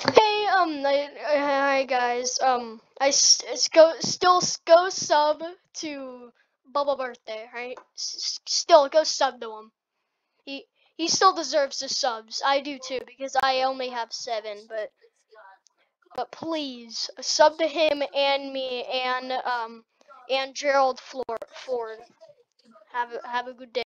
Hey, hi guys. Still go sub to Bubba Birthday, right? Still go sub to him. He still deserves the subs. I do too because I only have 7, but please sub to him and me and Gerald Ford. Have a good day.